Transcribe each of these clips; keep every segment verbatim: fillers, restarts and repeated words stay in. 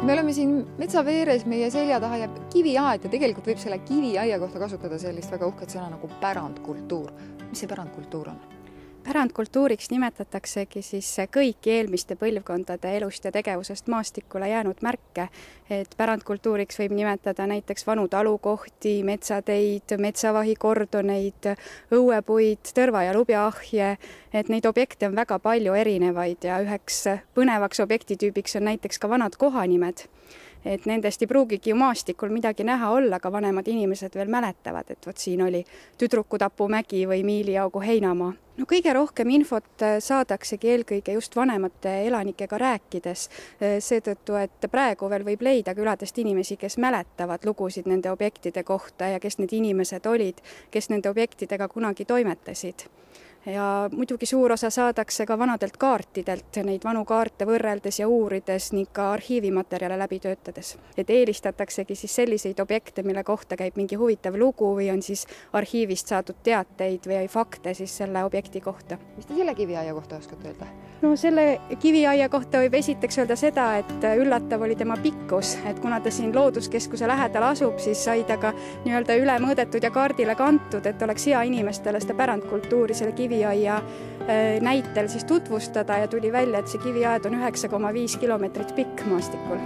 Me oleme siin metsa veeres, meie selja taha jääb kiviaed ja tegelikult võib selle kiviaia kohta kasutada sellist väga uhket sõna nagu pärandkultuur. Mis see pärandkultuur on? Pärandkultuuriks nimetataksegi siis kõiki eelmiste põlvkondade elust ja tegevusest maastikule jäänud märke. Et pärandkultuuriks võib nimetada näiteks vanu talukohti, metsateid, metsavahikordoneid, õuepuid, tõrva- ja lubjaahje. Et neid objekte on väga palju erinevaid ja üheks põnevaks objektitüübiks on näiteks ka vanad kohanimed. Et nendest ei pruugigi ju maastikul midagi näha olla, aga vanemad inimesed veel mäletavad, et võt siin oli Tüdrukutapu mägi või Miiliaugu heinamaa. No kõige rohkem infot saadaksegi eelkõige just vanemate elanikega rääkides, seetõttu, et praegu veel võib leida küladest inimesi, kes mäletavad lugusid nende objektide kohta ja kes need inimesed olid, kes nende objektidega kunagi toimetasid. Ja muidugi suur osa saadakse ka vanadelt kaartidelt, neid vanu kaarte võrreldes ja uurides ning ka arhiivimaterjale läbi töötades. Et eelistataksegi siis selliseid objekte, mille kohta käib mingi huvitav lugu või on siis arhiivist saadud teateid või fakte siis selle objekti kohta. Mis te selle kiviaia kohta oskate öelda? No selle kiviaia kohta võib esiteks öelda seda, et üllatav oli tema pikkus, et kuna ta siin looduskeskuse lähedal asub, siis sai ta ka nii-öelda üle mõõdetud ja kaardile kantud, et oleks hea inimestele seda pärandkultuuri selle kiviaia näitel siis tutvustada ja tuli välja, et see kiviaed on üheksa koma viis kilomeetrit pikk maastikul.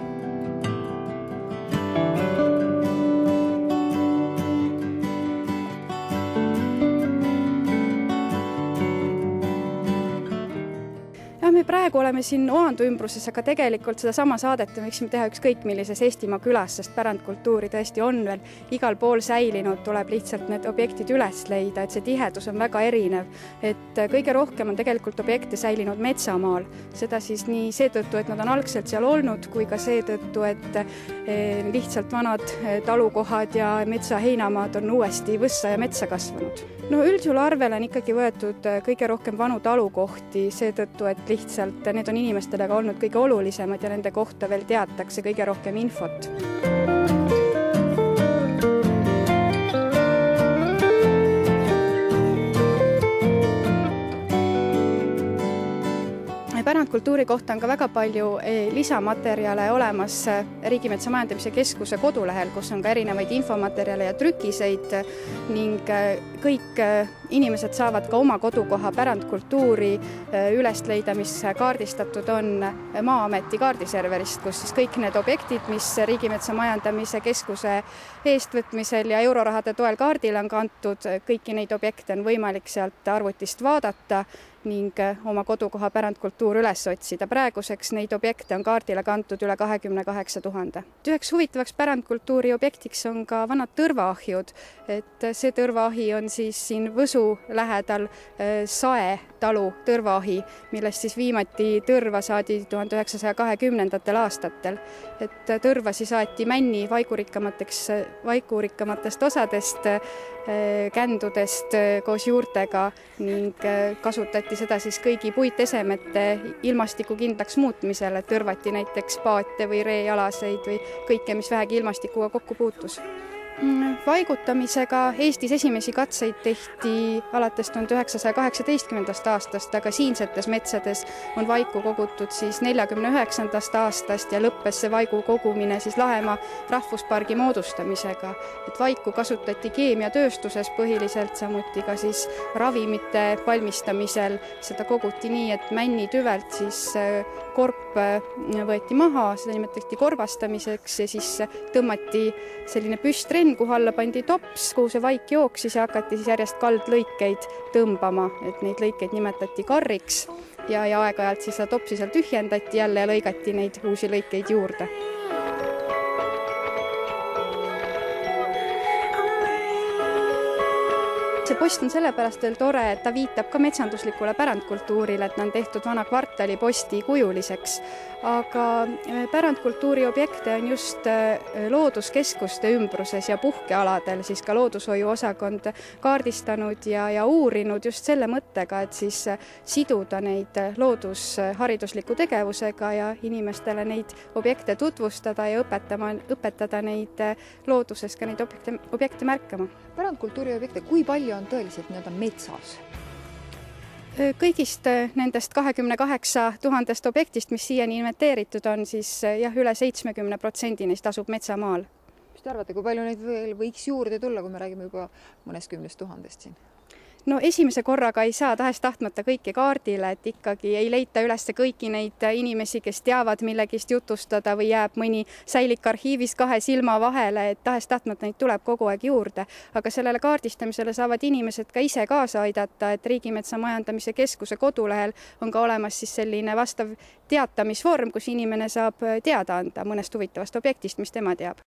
Me praegu oleme siin Oandu ümbruses, aga tegelikult seda sama saadet võiksime teha ükskõik millises Eestimaa külas, sest pärandkultuuri tõesti on veel igal pool säilinud, tuleb lihtsalt need objektid üles leida, et see tihedus on väga erinev. Et kõige rohkem on tegelikult objekte säilinud metsamaal, seda siis nii seetõttu, et nad on algselt seal olnud, kui ka seetõttu, et lihtsalt vanad talukohad ja metsaheinamaad on uuesti võssa ja metsa kasvanud. No üldjuhul arvele on ikkagi võetud kõige rohkem vanu talukohti seetõttu, et lihtsalt need on inimestele ka olnud kõige olulisemad ja nende kohta veel teatakse kõige rohkem infot. Pärandkultuuri kohta on ka väga palju lisamaterjale olemas Riigimetsa Majandamise Keskuse kodulehel, kus on ka erinevaid infomaterjale ja trükiseid ning kõik inimesed saavad ka oma kodukoha pärandkultuuri üles leida, mis kaardistatud on Maa-ameti kaardiserverist, kus siis kõik need objektid, mis Riigimetsa Majandamise Keskuse eestvõtmisel ja eurorahade toel kaardile on kantud, kõiki neid objekte on võimalik sealt arvutist vaadata ning oma kodukoha pärandkultuur üles otsida. Praeguseks neid objekte on kaardile kantud üle kahekümne kaheksa tuhande. Üheks huvitavaks pärandkultuuri objektiks on ka vanad tõrvaahjud, et see tõrvaahi on siis siin Võsu lähedal Sae talu tõrvaahi, millest siis viimati tõrva saadi tuhande üheksasaja kahekümnendatel aastatel. Et tõrvasi saati männi vaikurikkamateks, vaikurikkamatest osadest, kändudest koos juurtega ning kasutati seda siis kõigi puitesemete ilmastiku kindlaks muutmisel, et tõrvati näiteks paate või reejalaseid või kõike, mis vähegi ilmastikuga kokku puutus. Vaigutamisega Eestis esimesi katseid tehti alates tuhande üheksasaja kaheksateistkümnendast aastast, aga siinsetes metsades on vaiku kogutud siis neljakümne üheksandast aastast ja lõppes see vaigu kogumine siis Lahemaa rahvuspargi moodustamisega. Et vaiku kasutati keemiatööstuses põhiliselt, samuti ka siis ravimite valmistamisel. Seda koguti nii, et männi tüvelt siis korp võeti maha, seda nimetati korbastamiseks ja siis tõmmati selline püstrenn, kuhu alla pandi tops, kuhu see vaik jooksis ja hakati siis järjest kaldlõikeid tõmbama, et neid lõikeid nimetati karriks ja, ja aeg-ajalt siis seda topsi seal tühjendati jälle ja lõigati neid uusi lõikeid juurde. See post on sellepärast veel tore, et ta viitab ka metsanduslikule pärandkultuurile, et on tehtud vana kvartali posti kujuliseks. Aga pärandkultuuri objekte on just looduskeskuste ümbruses ja puhkealadel siis ka loodushoiu osakond kaardistanud ja, ja uurinud just selle mõttega, et siis siduda neid loodusharidusliku tegevusega ja inimestele neid objekte tutvustada ja õpetama, õpetada neid looduses ka neid objekte, objekte märkama. Pärandkultuuri objekte, kui palju on tõeliselt nii-öelda metsas? Kõigist nendest kahekümne kaheksa tuhandest objektist, mis siiani inventeeritud on, siis jah, üle seitsmekümne protsendi neist asub metsamaal. Mis te arvate, kui palju neid veel võiks juurde tulla, kui me räägime juba mõnest kümnest tuhandest siin? No esimese korraga ei saa tahes tahtmata kõiki kaardile, et ikkagi ei leita üles kõiki neid inimesi, kes teavad millegist jutustada või jääb mõni säilik arhiivis kahe silma vahele, et tahes tahtmata neid tuleb kogu aeg juurde. Aga sellele kaardistamisele saavad inimesed ka ise kaasa aidata, et Riigimetsa Majandamise Keskuse kodulehel on ka olemas siis selline vastav teatamisvorm, kus inimene saab teada anda mõnest huvitavast objektist, mis tema teab.